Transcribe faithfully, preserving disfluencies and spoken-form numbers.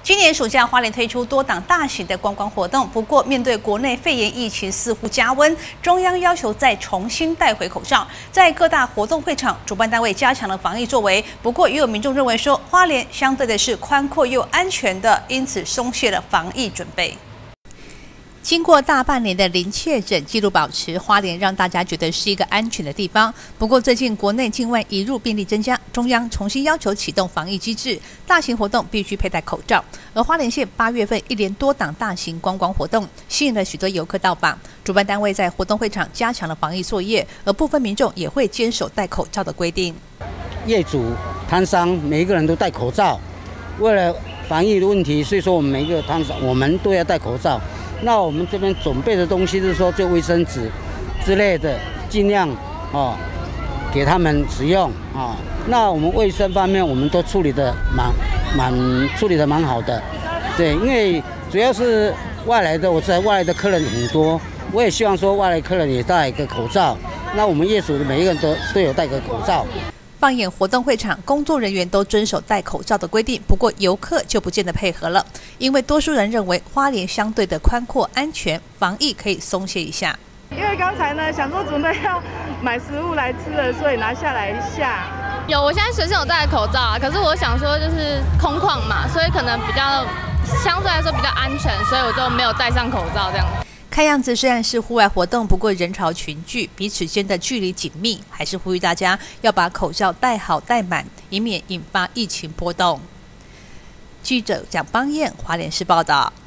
今年暑假，花莲推出多档大型的观光活动。不过，面对国内肺炎疫情似乎加温，中央要求再重新带回口罩。在各大活动会场，主办单位加强了防疫作为。不过，也有民众认为说，花莲相对的是宽阔又安全的，因此松懈了防疫准备。 经过大半年的零确诊记录保持，花莲让大家觉得是一个安全的地方。不过，最近国内境外移入病例增加，中央重新要求启动防疫机制，大型活动必须佩戴口罩。而花莲县八月份一连多档大型观光活动，吸引了许多游客到访。主办单位在活动会场加强了防疫作业，而部分民众也会坚守戴口罩的规定。 业主、摊商每一个人都戴口罩，为了防疫的问题，所以说我们每一个摊商我们都要戴口罩。 那我们这边准备的东西就是说，就卫生纸之类的，尽量哦给他们使用啊、哦。那我们卫生方面，我们都处理的蛮蛮处理的蛮好的，对，因为主要是外来的，我知道外来的客人很多，我也希望说外来客人也戴一个口罩。那我们业主的每一个人都都有戴个口罩。 放眼活动会场，工作人员都遵守戴口罩的规定，不过游客就不见得配合了，因为多数人认为花莲相对的宽阔安全，防疫可以松懈一下。 因为刚才呢想说准备要买食物来吃了，所以拿下来一下。 有，我现在随身有戴口罩啊，可是我想说就是空旷嘛，所以可能比较相对来说比较安全，所以我就没有戴上口罩这样。 看样子虽然是户外活动，不过人潮群聚，彼此间的距离紧密，还是呼吁大家要把口罩戴好戴满，以免引发疫情波动。记者蒋邦彦，华联市报道。